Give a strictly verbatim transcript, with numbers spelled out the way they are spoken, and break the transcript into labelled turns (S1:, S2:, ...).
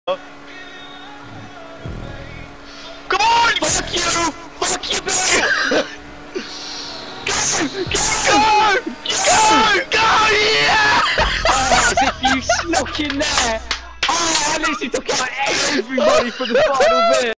S1: Come on! Fuck you! Fuck you, Bill! Go! Go! Go! Go! Yeah!
S2: Oh, as if you snuck in there! Oh, I literally took out everybody for the final bit!